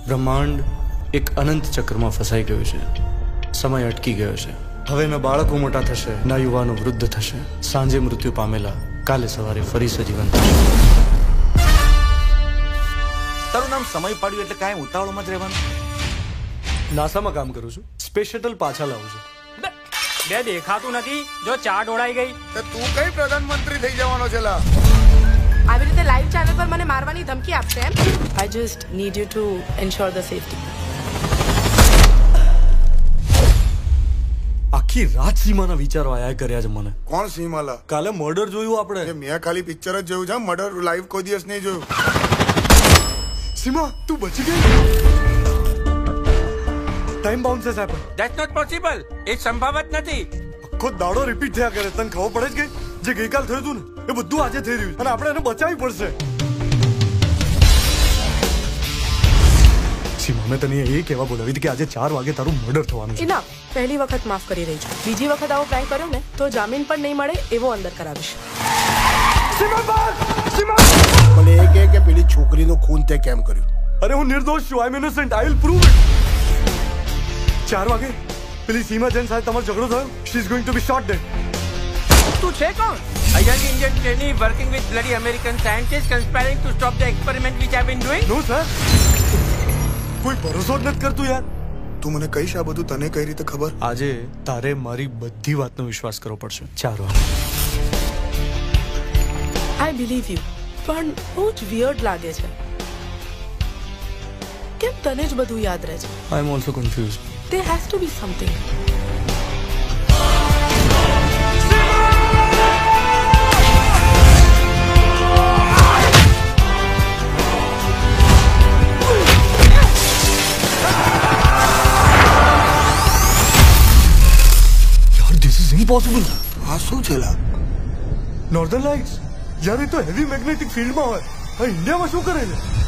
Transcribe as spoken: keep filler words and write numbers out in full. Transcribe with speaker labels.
Speaker 1: બ્રહ્માંડ એક અનંત ચક્રમાં ફસાઈ ગયું છે. સમય અટકી ગયો છે. હવે ન બાળકો મોટા થશે, ન યુવાનો વૃદ્ધ થશે. સાંજે મૃત્યુ પામેલા કાલે સવારે ફરી સજીવન થશે.
Speaker 2: તારું નામ સમય પાડ્યું એટલે કાંઈ ઉતાવળમાં જ રહેવાનું?
Speaker 1: નાસામાં કામ કરું છું. સ્પેસ શટલ પાછા લાવું છું.
Speaker 3: બે દેખાતું નથી. જો ચા ઢોળાઈ ગઈ
Speaker 4: તો તું કઈ પ્રધાનમંત્રી થઈ જવાનો છે લા?
Speaker 5: આવી રીતે લાઈવ ચેનલ પર મને મારવાની ધમકી આપશે એમ? I just need you to ensure the safety.
Speaker 1: આખી રાત સીમાના વિચારો આયા કર્યા છે મને.
Speaker 4: કોણ સીમાલા?
Speaker 1: કાલે મર્ડર જોયું આપણે.
Speaker 4: મેં ખાલી પિક્ચર જ જોયું છે, મર્ડર લાઈવ કોઈ દિવસ નહીં જોયું. સીમા તું બચી ગઈ. ટાઈમ બાઉન્ડ છે સાહેબ.
Speaker 3: That's not possible. એ સંભવ જ નથી.
Speaker 1: આખો દાડો રિપીટ થયા કરે. તને ખબર પડે જ ગઈ જે ગઈકાલ થયું હતું ને એ બધું આજે થઈ રહ્યું અને આપણે એને બચાવવી પડશે. સીમા મેં તને એ કહેવા બોલાવી હતી કે આજે ચાર વાગે તારું મર્ડર થવાનું છે.
Speaker 5: ના, પહેલી વખત માફ કરી રહી છું. બીજી વખત આવો પ્રેન્ક કર્યો ને તો જામીન પણ નહીં મળે એવો અંદર કરાવીશ.
Speaker 4: મને એ કહે કે પેલી છોકરીનું ખૂન તે કેમ કર્યું?
Speaker 1: અરે હું નિર્દોષ છું. I am innocent. I will prove it. ચાર વાગે પેલી સીમા જૈન સાથે તમારો ઝઘડો થયો. She is going to be shot dead.
Speaker 3: તું છે કોણ? A young Indian trainee working with bloody American scientists conspiring to stop the experiment which I've been doing?
Speaker 1: No sir. કોઈ ભરોસો જ નથી કરતું યાર.
Speaker 4: તું મને કહીશ આ બધું તને કઈ રીતે ખબર?
Speaker 1: આજે તારે મારી બધી વાતનો વિશ્વાસ કરવો પડશે. ચાર વાગે.
Speaker 5: આઈ બિલીવ યુ, પણ બહુ જ વિયર્ડ લાગે છે. કેમ તને જ બધું યાદ રહે છે?
Speaker 1: I am also confuse.
Speaker 5: There has to be something.
Speaker 1: Impossible.
Speaker 4: આ શું છે લા?
Speaker 1: Northern lights. યાર એ તો હેવી મેગ્નેટિક ફિલ્ડમાં હોય. આ ઇન્ડિયામાં શું કરે છે?